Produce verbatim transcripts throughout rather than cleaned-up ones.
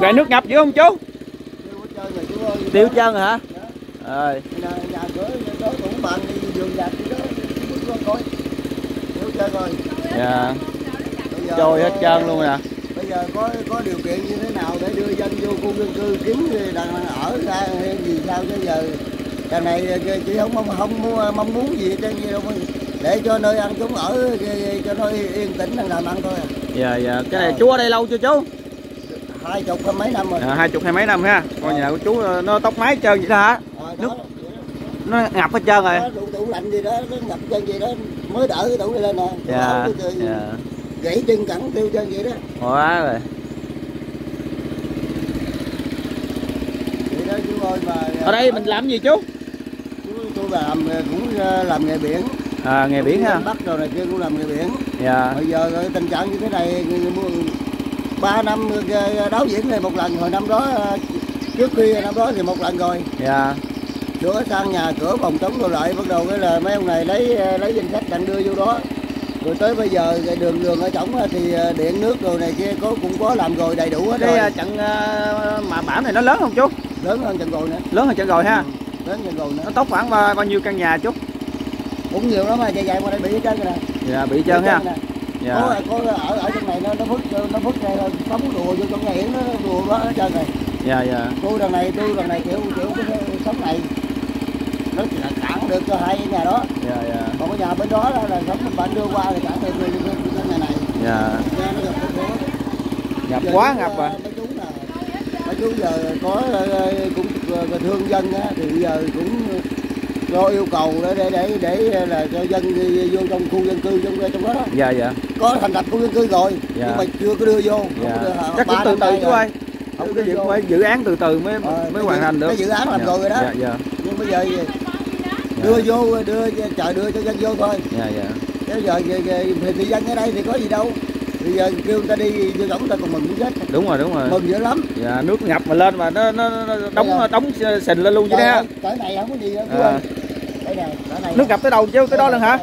Vậy nước ngập dữ không chú? Tiêu trơn rồi hả? Rồi. Nhà cửa đó cũng bằng đi vườn dạt đó bước coi. Tiêu trơn rồi. Dạ. Trôi hết trơn luôn nè. Bây giờ có có điều kiện như thế nào để đưa dân vô khu dân cư kiếm đàn ở ra hay gì sao chứ giờ đằng này chị không không, không muốn, mong muốn gì trên gì đâu, để cho nơi ăn chúng ở cho nó yên tĩnh đang làm ăn thôi. À. Dạ dạ, cái này à. Chú ở đây lâu chưa chú? Hai chục hai mấy năm rồi. À, hai chục hai mấy năm ha. Còn à. Nhà của chú nó tóc mái trơn vậy đó hả? À, nước nó ngập hết trơn rồi. Đủ, đủ lạnh gì đó, nó ngập trơn gì đó mới đỡ cái tủ lên nè. Dạ. Dạ. Gãy chân cẳng tiêu chân vậy đó. Quá rồi. Vậy đó chú ơi mà. Ở đây mình làm gì chú? Tôi làm cũng làm nghề biển. À, nghề biển ha. Bắt rồi này kia cũng làm nghề biển. Dạ. Bây giờ tình trạng như thế này ba năm đáo diễn này một lần, hồi năm đó trước khi năm đó thì một lần rồi. Dạ. Sửa sang nhà cửa phòng chống rồi lại bắt đầu cái là mấy ông này lấy lấy danh sách đặng đưa vô đó. Rồi tới bây giờ cái đường đường ở trỏng thì điện nước rồi này kia có cũng có làm rồi đầy đủ hết rồi. Cái trận mà bão này nó lớn không chú? Lớn hơn trận rồi nữa. Lớn hơn trận rồi ha. Ừ, lớn trận rồi nữa. Nó tốc khoảng bao, bao nhiêu căn nhà chú? Cũng nhiều lắm mà dài dài qua đây bị hết trơn rồi nè. Dạ bị trơn ha. Dạ. Có, có ở ở trong này nó nó phức nó phức này sống đùa vô trong nhà nó đùa đó hết trơn rồi. Dạ dạ. Tôi đằng này tôi đằng này kiểu kiểu cái sống này nó chỉ là cản được cho hai cái nhà đó. Dạ dạ. Còn cái nhà bên đó là, là sống mình bạn đưa qua thì cản được cái nhà này. Dạ. Nhà nó gặp đó. Ngập quá ngập rồi. Mấy chú là mấy chú giờ có cũng thương dân á thì giờ cũng cho yêu cầu để để để, để là cho dân đi vô trong khu dân cư trong trong đó. Dạ dạ. Có thành lập khu dân cư rồi dạ. Nhưng mà chưa có đưa vô. Dạ. Đưa, chắc cũng từ từ chú ơi. Không cái dự, dự án từ từ mới à, mới hoàn thành được. Cái dự án làm dạ. rồi rồi đó. Dạ dạ. Nhưng bây giờ đưa dạ. vô đưa chờ đưa cho dân vô thôi. Dạ dạ. Bây giờ thì dân ở đây thì có gì đâu. Bây giờ kêu người ta đi vô đóng ta còn mừng cũng chết. Đúng rồi đúng rồi. Mừng dữ lắm. Dạ nước ngập mà lên mà nó nó, nó đóng dạ. đóng sình lên luôn vậy đó. Tới này không có gì đâu. À. Đây nè, này nước ngập tới đâu chứ tới đó luôn hả?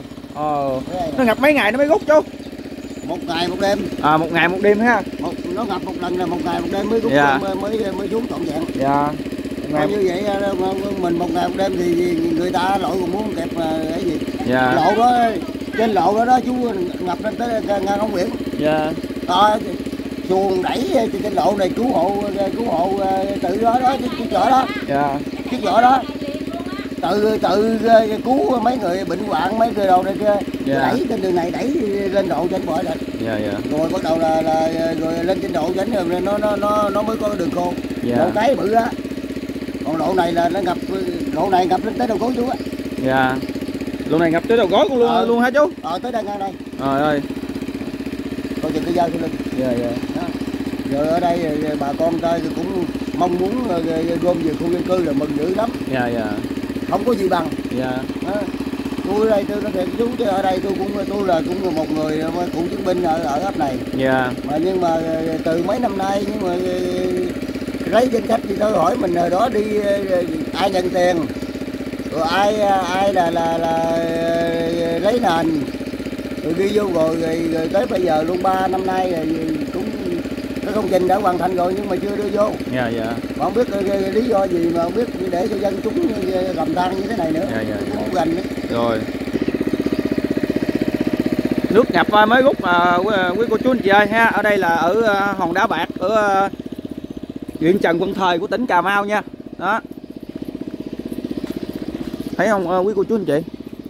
Ờ. Nó ngập mấy ngày nó mới rút chú? Một ngày một đêm. À một ngày một đêm ha. Một, nó ngập một lần là một ngày một đêm mới rút dạ. mới mới mới xuống trọn vẹn. Dạ. Ngày... như vậy mình một ngày một đêm thì người ta lội còn muốn kẹp cái gì? Dạ. Lộ đó trên lộ đó đó chú ngập lên tới ngang ống biển. Dạ. À, xuồng đẩy trên lộ này cứu hộ cứu hộ tự đó đó chiếc chở đó. Dạ. Chiếc chở đó. Tự tự cứu mấy người bệnh hoạn mấy người đầu này kia. Dạ. Đẩy trên đường này đẩy lên độ trên bờ này. Dạ dạ. Rồi bắt đầu là, là rồi lên trên độ trên rồi nó nó nó nó mới có đường khô. Dạ. Độ cái bự á. Còn độ này là nó ngập độ này ngập lên tới đầu gối chú á. Dạ. Độ này ngập tới đầu gối luôn ờ, luôn hả chú? Ờ tới đây ngang đây. Trời ơi. Coi chừng cái dao trên lưng. Dạ dạ. Đó. Giờ ở đây bà con ta thì cũng mong muốn gom về khu dân cư là mừng dữ lắm. Dạ dạ. Không có gì bằng. Dạ. Đó. Tôi ở đây tôi nói thiệt chú chứ ở đây tôi cũng tôi là cũng một người cựu chiến binh ở ở ấp này. Dạ. Mà nhưng mà từ mấy năm nay nhưng mà lấy danh sách thì tôi hỏi mình rồi đó đi ai nhận tiền rồi ai ai là là là lấy nền rồi đi vô rồi, rồi, rồi tới bây giờ luôn ba năm nay rồi cũng cái công trình đã hoàn thành rồi nhưng mà chưa đưa vô. Dạ dạ. Mà không biết lý do gì mà không biết để cho dân chúng gầm than như thế này nữa. Dạ dạ. Dạ. Không gần nữa. Rồi. Nước ngập mới rút à, quý cô chú anh chị ơi ha. Ở đây là ở hòn đá bạc ở huyện Trần Văn Thời của tỉnh Cà Mau nha. Đó. Thấy không quý cô chú anh chị?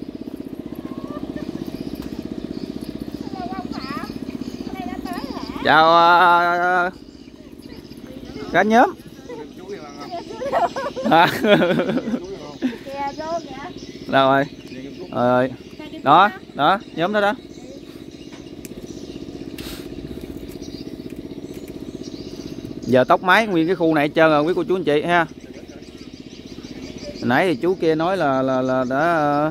Chào uh, cả nhóm. À. Đâu rồi? Rồi. Đó, đó, nhóm đó đó. Giờ tốc mái nguyên cái khu này hết trơn rồi quý cô chú anh chị ha. Hồi nãy thì chú kia nói là là là đã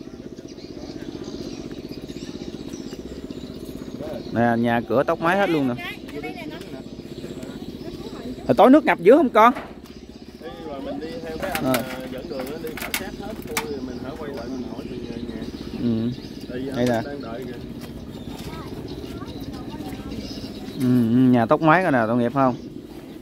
nè nhà cửa tốc mái hết luôn nè. Hồi tối nước ngập dữ không con? Mình đi theo cái anh dẫn đường đi khảo sát hết mình phải quay lại mình hỏi từ nhà. Ừ. Đây nè. Ừ, nhà tốc mái coi nè tội nghiệp không?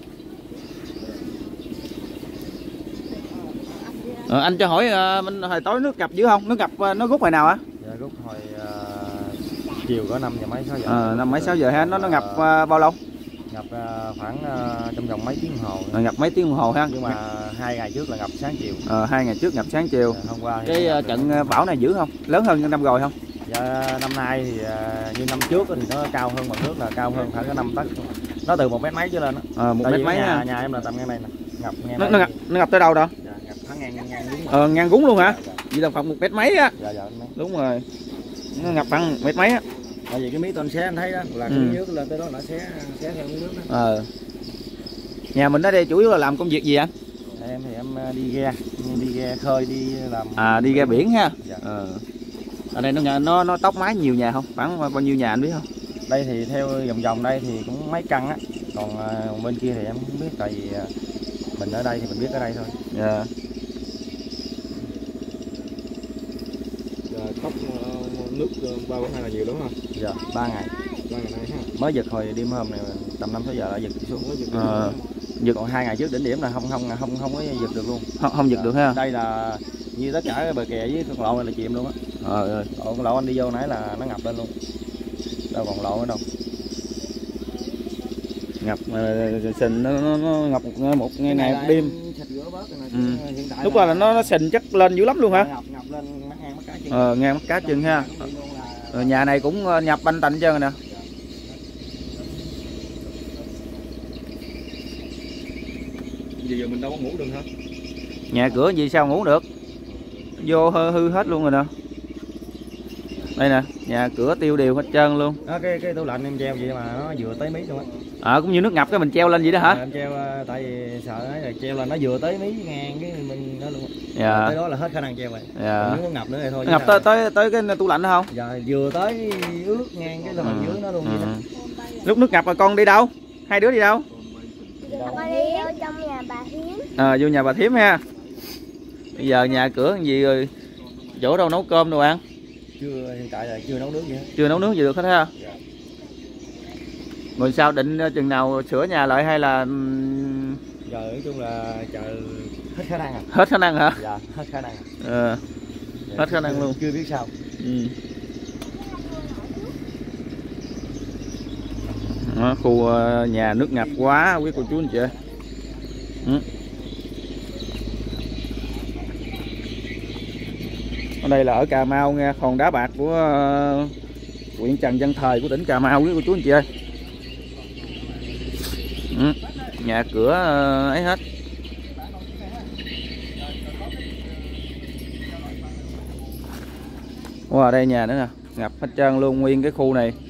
Ờ, anh cho hỏi uh, mình hồi tối nước ngập dữ không? Nước ngập uh, nó rút hồi nào á? Dạ, rút hồi uh, chiều có năm giờ mấy sáu giờ. Ờ, năm mấy sáu giờ ha, nó nó ngập uh, bao lâu? Ngập uh, khoảng uh, trong vòng mấy tiếng đồng hồ. Ờ, ngập mấy tiếng đồng hồ ha. Nhưng mà hai ngày trước là ngập sáng chiều. Ờ, hai ngày trước ngập sáng chiều. Dạ, hôm qua cái uh, trận được. Bão này dữ không? Lớn hơn năm rồi không? Dạ, năm nay thì uh, như năm trước thì nó cao hơn, mặt nước là cao hơn khoảng có năm tấc. Nó từ một mét mấy trở lên đó. Ờ, một mét mấy nhà, ha. nhà em là tầm ngang này nè. Ngập ngang nó, nó, ngập, nó ngập tới đâu đó? Dạ, ngập thẳng ngang ngang đúng. Ờ, ngang gúng luôn hả? Dạ, dạ. Vậy là khoảng một mét mấy á. Dạ, dạ, đúng rồi. Nó ngập khoảng một mét mấy á. Tại vì cái mí toàn xé anh thấy đó là ừ. cái nước lên tới đó nó xé xé theo cái nước đó. Ờ. Nhà mình ở đây chủ yếu là làm công việc gì anh? Em thì em đi ghe, đi ghe khơi đi làm. À, đi ghe biển ha. Dạ. Ờ. Ở đây nó nó nó tốc mái nhiều nhà không? Khoảng bao nhiêu nhà anh biết không? Đây thì theo vòng vòng đây thì cũng mấy căn á, còn uh, bên kia thì em không biết, tại vì uh, mình ở đây thì mình biết ở đây thôi. Dạ. Tốc uh, nước uh, bao hai là nhiều lắm ha? Dạ, ba ngày. ba ngày nay ha. Mới giật hồi đêm hôm này tầm năm sáu giờ đã giật xuống. Mới giật. Ờ. Giật còn hai ngày trước đỉnh điểm là không không không không có giật được luôn. Không, không giật dạ. được ha. Đây là như tất cả bờ kè với con lộ này là chìm luôn á. Ờ. Con lộ anh đi vô nãy là nó ngập lên luôn. Đâu còn lộ nữa đâu. Ngập uh, sình nó, nó, nó ngập một, một ngày ngày một đêm. Ừ. Lúc là, là nó, nó sình chắc lên dữ lắm luôn hả? Ngập, ngập lên mắt ngang mắt cá chân. Ờ, ngang mắt cá chân ha. Ờ, nhà này cũng nhập banh tành trơn rồi nè. Giờ giờ mình đâu có ngủ được hả? Nhà cửa gì sao ngủ được? Vô hư, hư hết luôn rồi nè. Đây nè, nhà cửa tiêu đều hết trơn luôn. Đó, cái cái tủ lạnh em treo vậy mà nó vừa tới mí luôn á. Ờ, cũng như nước ngập cái mình treo lên vậy đó hả? À, em treo tại vì sợ ấy là treo là nó vừa tới mí ngang cái mình nó luôn. Dạ. Tới đó là hết khả năng treo rồi. Dạ. Nếu có ngập nữa thì thôi. Ngập tới tới tới cái tủ lạnh đó không? Dạ, vừa tới ướt ngang cái là mình ừ. dưới nó luôn ừ. vậy đó. Lúc nước ngập mà con đi đâu? Hai đứa đi đâu? Con đi vô trong nhà bà Hiếm. À, vô nhà bà Thím ha. Bây giờ nhà cửa gì rồi, chỗ đâu nấu cơm đâu ăn? Chưa, hiện tại là chưa nấu nước gì hết. Chưa nấu nước gì được hết ha. Dạ. Rồi sao định chừng nào sửa nhà lại hay là Giờ nói chung là chờ hết khả năng à? Hết khả năng hả? Dạ, hết khả năng. Ờ. Dạ, Hết khả năng luôn. Chưa biết sao. Ừ. Đó, khu nhà nước ngập quá quý cô chú anh chị. Ừ. Ở đây là ở Cà Mau nha, hòn đá bạc của uh, huyện Trần Văn Thời của tỉnh Cà Mau quý cô chú anh chị ơi. Ừ. Nhà cửa uh, ấy hết. Wow, đây nhà nữa nè, ngập hết trơn luôn nguyên cái khu này.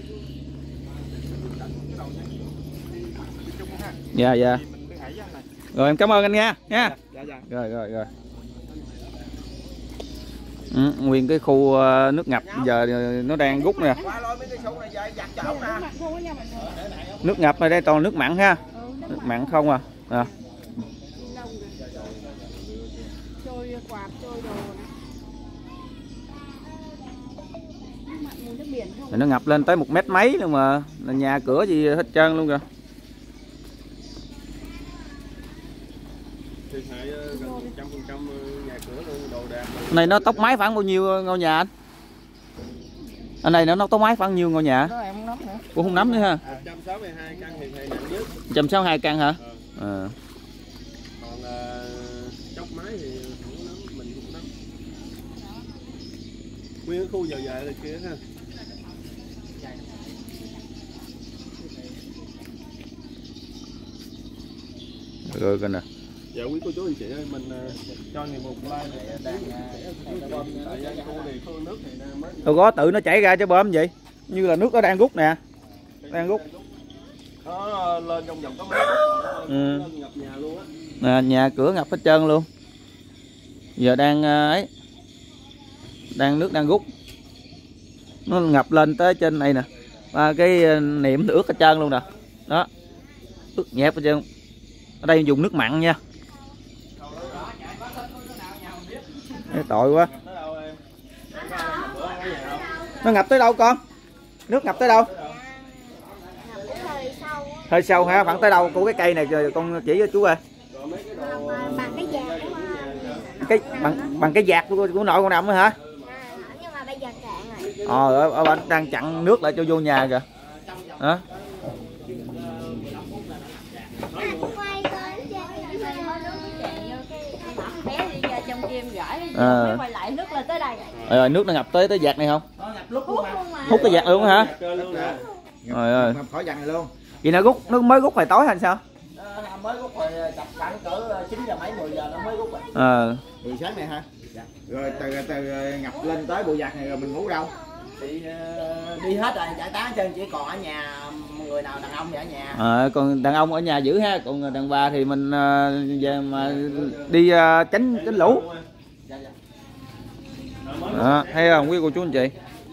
Dạ dạ. Rồi em cảm ơn anh nha nha. Dạ, dạ. Rồi rồi rồi. Ừ, nguyên cái khu uh, nước ngập giờ nó đang rút nè. Nước ngập ở đây toàn nước mặn ha. Nước mặn không à. À. Trôi quạt, trôi đồ này. Nó ngập lên tới một mét mấy luôn mà, là nhà cửa gì hết trơn luôn kìa. Thiệt hại gần một trăm phần trăm nhà cửa luôn, đồ đạc. Này nó tốc mái khoảng bao nhiêu ngôi nhà anh? Anh này nó nó tốc mái khoảng nhiêu ngôi nhà? Đó em không nắm nữa. Cũng không nắm nữa ha. một trăm sáu mươi hai căn thì thầy nặng nhất. một trăm sáu mươi hai căn hả? Ờ. À. Còn uh, chốc mái thì không có nắm, mình không nắm. Nguyên cái khu giờ dài là kia ha. Rồi coi nè. Dạ quý cô chú anh chị ơi, mình uh, cho người một like này đang tại dân khu thì khu nước thì mới Đâu có tự nó chảy ra chứ bơm vậy. Như là nước nó đang rút nè. Đang rút. nó lên trong vòng có mấy phút ừ. nó ngập nhà luôn á. Nè, nhà cửa ngập hết trơn luôn. Giờ đang ấy. Đang nước đang rút. Nó ngập lên tới trên này nè. Và cái niệm ướt hết trơn luôn nè. Đó. Ướt nhẹp hết trơn. Ở đây dùng nước mặn nha. Cái tội quá. Nó ngập tới đâu con? Nước ngập tới đâu? Hơi sâu ha, khoảng tới đâu của cái cây này rồi con chỉ cho chú ơi. Bằng cái giàn cái bằng bằng cái vạc của, của nội con Năm nữa hả? À, nhưng mà bây giờ cạn rồi. Ờ, ở, ở bên đang chặn nước lại cho vô nhà kìa. Hả? Quay coi bé đi ra trong kim gửi À. quay lại nước lên tới đây. Rồi nước nó ngập tới tới vạc này không? Hút luôn mà. Hút cái vạc luôn hả? luôn nè. Trời ơi. khỏi dằn này luôn. Vậy nó rút nó mới rút hồi tối hay sao? À, mới rút rồi chập khoảng cỡ chín giờ mấy mười giờ nó mới rút rồi. Ờ. Mười sáng này ha. Dạ. Rồi từ từ ngập lên tới bộ giặt này rồi mình ngủ đâu? Thì uh, đi hết rồi, giải tán chân chỉ còn ở nhà người nào đàn ông thì ở nhà. À, còn đàn ông ở nhà giữ ha, còn đàn bà thì mình uh, về mà đi uh, tránh tránh lũ. À, thấy không quý cô chú anh chị?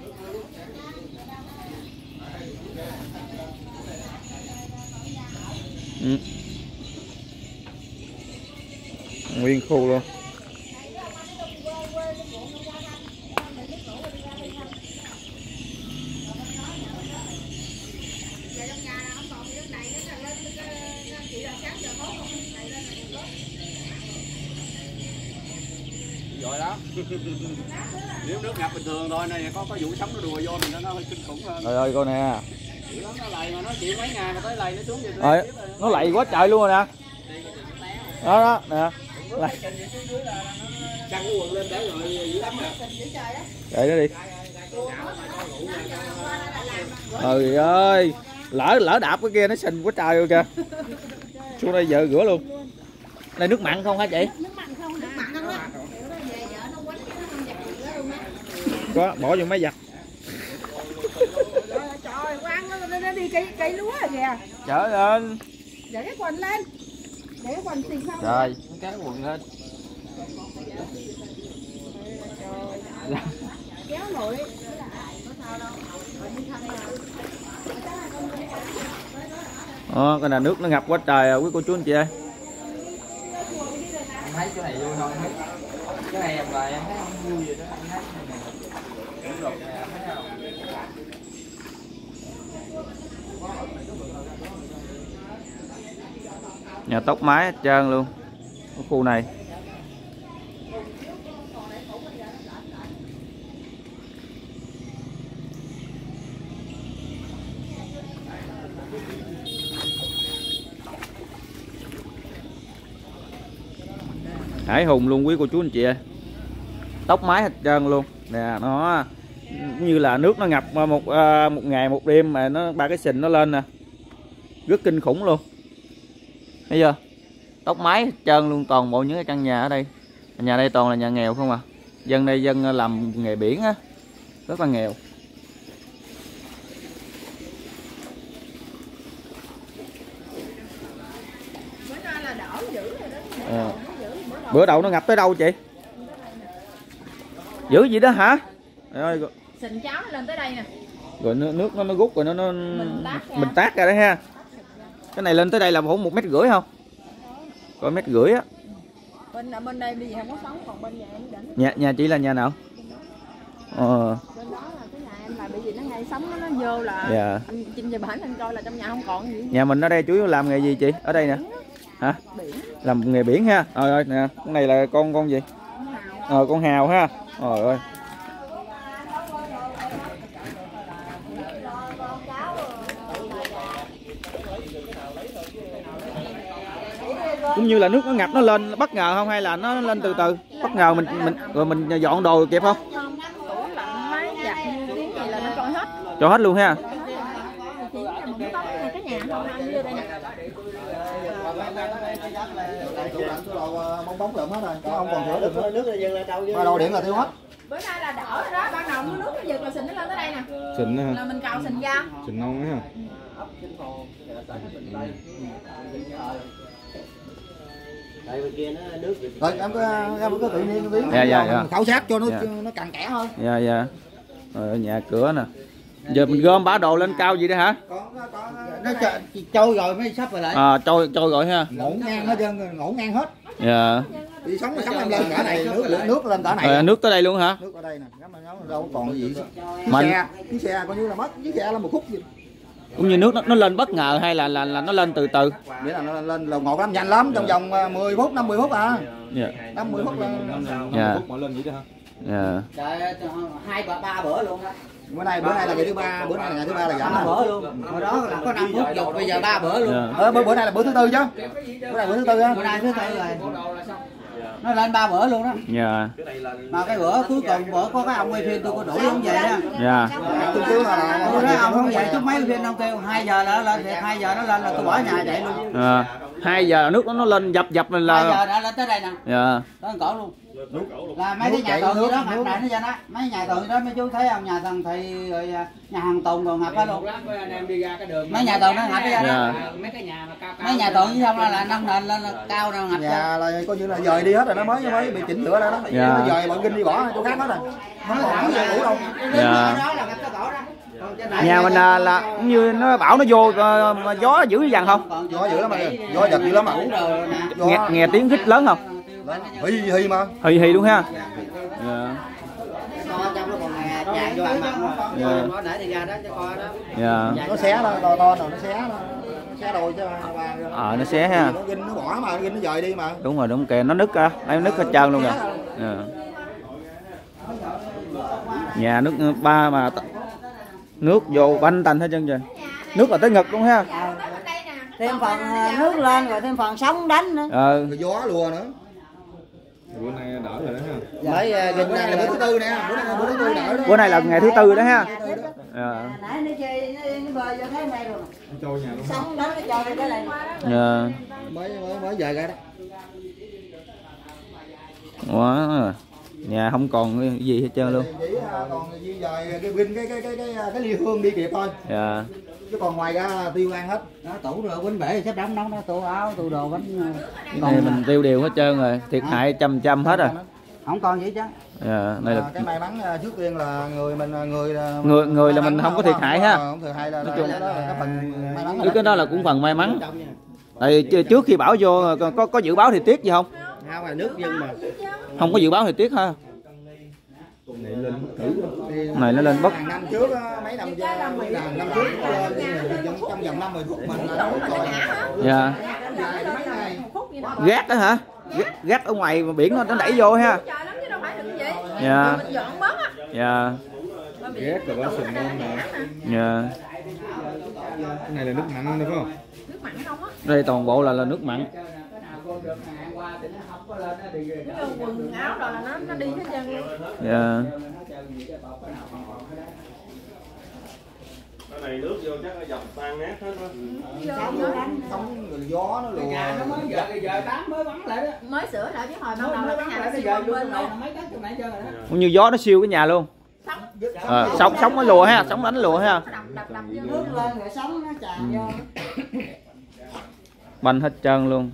Ừ. Nguyên khu luôn. Rồi đó. Nếu nước ngập bình thường thôi này có có vụ sống nó đùa vô mình nó hơi kinh khủng hơn. Trời ơi coi nè. Nó lầy mà nó chịu mấy ngày mà tới lầy nó xuống vậy. Rồi, nó lầy quá trời luôn rồi nè. Đó đó nè. Lầy. Căng cái quần lên để rồi dữ lắm nè. Để nó đi. Trời ơi, lỡ lỡ đạp cái kia nó sình quá trời luôn kìa. Xuống đây giờ rửa luôn. Đây nước mặn không hả chị? Nước mặn không, nước mặn không á. Có, bỏ vô máy giặt. Trời ơi, quăng nó, nó đi cây cây lúa rồi kìa. Trời ơi. Để cái quần lên. Để cái quần xì không. Rồi, cái quần lên. Kéo nổi. Ờ, cái là nước nó ngập quá trời à, quý cô chú anh chị ơi. Em thấy cái này vui không? Cái này em là em thấy không vui gì đó, em thấy này cái luật này em thấy không? Nhà tóc mái hết trơn luôn ở khu này. Hải hùng luôn quý cô chú anh chị ơi, tóc mái hết trơn luôn nè. Nó như là nước nó ngập một một ngày một đêm mà nó ba cái sình nó lên nè, rất kinh khủng luôn. Thấy chưa, tóc mái hết trơn luôn, toàn bộ những cái căn nhà ở đây. Nhà đây toàn là nhà nghèo không à, dân đây dân làm nghề biển á, rất là nghèo. À. Bữa đầu nó ngập tới đâu chị? Dữ gì đó hả? Rồi, Sình cháo nó lên tới đây nè. Rồi nước, nước nó nó rút rồi nó nó Mình tát ra. mình tát ra đấy ha. Cái này lên tới đây là khoảng một mét rưỡi không? Có mét rưỡi á. Bên bên đây bây giờ không có sống, còn bên nhà em đỉnh. Nhà nhà chị là nhà nào? Ờ. Bên đó là cái nhà em là bởi vì nó ngay sống nó, nó vô là Dạ. anh Chinh về bản anh coi là trong nhà không còn gì. Nhà mình ở đây chủ yếu làm nghề gì chị? Ở đây nè. Hả? Biển. Làm nghề biển ha. Rồi rồi nè, cái này là con con gì? Ờ con hào ha. Trời ơi. Cũng như là nước nó ngập nó lên bất ngờ không hay là nó lên từ từ? Bất ngờ mình mình rồi mình dọn đồ kịp không? Tủ lạnh máy giặt như cái gì là nó trôi hết. Cho hết luôn ha. Chỉ là một cái tấm này cái nhà không ăn vô đây nè. Bóng bóng lượm hết rồi, không còn rửa được nữa. Nước là dừng lại đâu chứ. Đầu điện là tiêu hết. Bữa nay là đỡ rồi đó, ban đầu nước nó giật là sình nó lên tới đây nè. Sình ha. Là mình cào sình ra. Sình non ha. Rồi em có em có tự nhiên tí. Dạ dạ dạ. Khảo sát cho nó Dạ. nó cặn kẽ hơn. Dạ dạ. Rồi nhà cửa nè. Giờ mình gom bả đồ lên cao gì đó hả? Có có nó trôi rồi mới sắp rồi lại. À trôi trôi rồi ha. Ngổn ngang hết trơn, ngổn ngang hết. Dạ. Đi sống sống em lên cả này, nước nước lên cả này. Rồi, nước tới đây luôn hả? Nước ở đây nè, ngắm nó đâu còn gì. Mình Xe, chiếc xe coi như là mất, chiếc xe là một khúc gì. Cũng như nước nó, nó lên bất ngờ hay là là là nó lên từ từ? Nghĩa là nó lên lầu ngột lắm, nhanh lắm, trong vòng mười phút, năm mươi phút à. Dạ. năm mươi phút là Dạ. mỗi lần vậy đó hả? Dạ. hai ba ba bữa luôn đó. Bữa nay bữa nay là ngày thứ ba, bữa nay là ngày thứ ba là giảm ba rồi. bữa luôn. Hồi đó là có năm phút dục, bây giờ ba bữa luôn. Dạ. Ờ, bữa, bữa nay là bữa thứ tư chứ. Bữa nay bữa thứ tư á. Bữa nay thứ tư rồi. Nó lên ba bữa luôn đó. Dạ. Mà cái bữa cuối cùng bữa có cái ông quay phim tôi có đuổi ông về đó. Dạ. Tôi kêu là Tôi nói ông không về chút mấy phim ông kêu hai giờ đã lên, hai giờ nó lên là tôi bỏ nhà chạy luôn. À, hai giờ nước nó nó lên dập dập mình hai giờ là. đã lên tới đây nè. Dạ. Tới cổ luôn. Là mấy cái nhà tường gì đó ngập này nó ra đó, mấy nhà tường đó mấy chú thấy không, nhà thằng Thị rồi nhà hàng Tùng rồi ngập hết luôn. Mấy nhà tường nó ngập ra đó. Mấy nhà tường với xong là nâng nền lên là cao nào ngập ra. nhà là coi như là dời đi hết rồi, nó mới mới bị chỉnh sửa ra đó. Dạ. Nó dời bọn kinh đi bỏ chỗ khác hết rồi. Không còn có gì ngủ đâu. Dạ. Đó là ngập tới cổ đó. Nhà mình là, là cũng như nó bão nó vô mà gió dữ dằn không? Gió dữ lắm mà, gió giật dữ lắm mà. Nghe, nghe tiếng hít lớn không? Hì hì mà. Hì hì luôn ha. Dạ. Con trong nó còn chạy vô ăn mặn Dạ. nó nãy thì ra đó cho coi đó. Dạ. Nó xé nó to to rồi nó xé nó xé đôi chứ ba. Ờ nó xé ha. Nó ginh nó bỏ mà, nó ginh nó dời đi mà. Đúng rồi, đúng kìa, nó nứt ra, nó nứt hết trơn luôn kìa. Dạ. Nhà nước ba mà nước vô banh tành hết trơn rồi. Nước là tới ngực luôn ha. Thêm phần nước lên rồi thêm phần sóng đánh nữa. Ờ. Rồi gió lùa nữa. Bữa nay đỡ rồi đó ha. Mới Bữa nay là bữa thứ tư nè, bữa nay là bữa thứ tư đỡ đó. Bữa nay là ngày thứ tư đó ha. Dạ. nãy nó chơi nó bơi vô thấy đây rồi. Trôi nhà luôn. Sóng đánh nó chơi cái này. Dạ. Mới mới mới về ra đó. Quá rồi. Nhà không còn cái gì hết trơn luôn. Chỉ còn di dời cái ginh cái cái cái cái cái ly hương đi kịp thôi. Dạ. Chứ còn ngoài ra tiêu ăn hết. Đó tủ rồi bánh bể sắp đóng nóng đó, tủ áo, tủ đồ bánh. Này mình tiêu đều hết trơn rồi, thiệt hại trăm trăm hết rồi. Không còn gì chứ. Dạ, này là cái may mắn trước tiên là người mình người người người là mình không có thiệt hại ha. Không thiệt hại là nói chung đó là cái phần may mắn. Chứ cái đó là cũng phần may mắn. Tại trước khi bão vô có có dự báo thời tiết gì không? Không là nước dân mà. Không có dự báo thời tiết ha. Này nó lên bất. Năm trước mấy năm năm trước trong vòng năm mười phút mình là đâu rồi. Dạ. Gác đó hả? Gác ở ngoài biển nó đẩy vô ha. Dạ. Dạ. Ghét rồi đó, sừng ngon nè. Dạ. Cái này là nước mặn đúng không? Nước mặn không á. Đây toàn bộ là là nước mặn. Cái quần áo rồi là nó nó đi hết trơn luôn. Dạ. Cái này nước vô chắc nó dập tan nát hết á. Sóng rồi gió nó lùa. Giờ giờ tám mới bắn lại đó. Mới sửa lại chứ hồi ban đầu là cái nhà nó siêu bên luôn. Mấy cái chỗ này chơi rồi đó. Cũng như gió nó siêu cái nhà luôn. À, sóng sóng nó lùa ha, sóng đánh lùa ha. Nước lên rồi sóng nó tràn vô. Banh hết trơn luôn.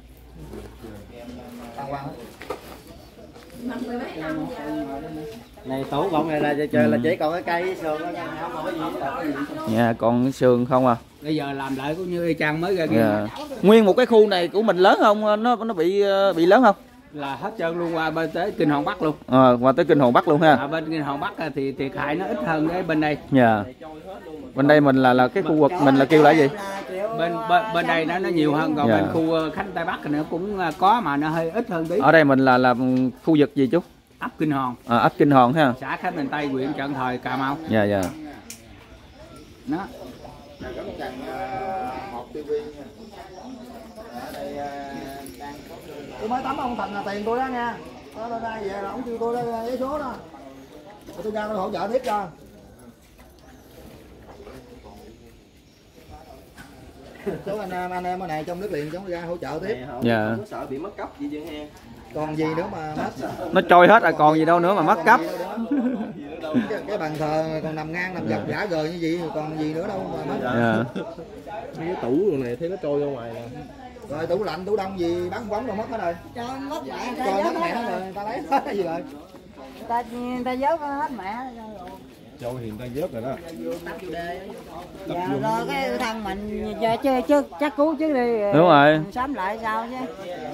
Này tủ bông này là chơi là chỉ còn cái cây sườn đó, không có gì hết. Nhà còn cái sườn không à. Bây giờ làm lại cũng như y chang mới ra kia. Dạ. Nguyên một cái khu này của mình lớn không? Nó nó bị bị lớn không? Là hết trơn luôn, qua bên tới Kinh Hòn Bắc luôn. Ờ, qua tới Kinh Hòn Bắc luôn ha. À, bên Kinh Hòn Bắc thì thiệt hại nó ít hơn cái bên đây. Dạ. Bên đây mình là là cái khu vực mình là kêu là gì? Bên bên, bên đây nó nó nhiều hơn, còn Dạ. bên khu Khánh Tây Bắc thì nó cũng có mà nó hơi ít hơn tí. Ở đây mình là là khu vực gì chú? Ấp Kinh Hòn. À, ấp Kinh Hòn ha. Xã Khánh Bình Tây, huyện Trần Thời, Cà Mau. Dạ dạ. Đó. Tôi mới tắm ông Thành là tiền tôi đó nha. Đó đó đây về là ông kêu tôi đó giấy số đó. Tôi ra tôi hỗ trợ tiếp cho. Chú anh em anh em ở này trong nước liền chúng ra hỗ trợ tiếp. Dạ. Sợ bị mất cắp gì chứ ha. Còn gì nữa mà mất. Nó trôi hết rồi còn gì đâu nữa mà mất cấp. Cái, cái bàn thờ còn nằm ngang nằm dọc rã rời như vậy còn gì nữa đâu mà mất. Dạ. Cái tủ rồi này thấy nó trôi ra ngoài nè. Rồi tủ lạnh tủ đông gì bán bóng đâu mất hết rồi. Cho mất mẹ, Cho mất mẹ hết rồi, người ta lấy hết cái gì rồi. ta người ta vớt hết mẹ rồi. Trôi thì người ta vớt rồi đó. Dạ, rồi cái thằng mình chứ, chứ chắc cứu chứ đi. Đúng rồi. Sớm lại sao chứ.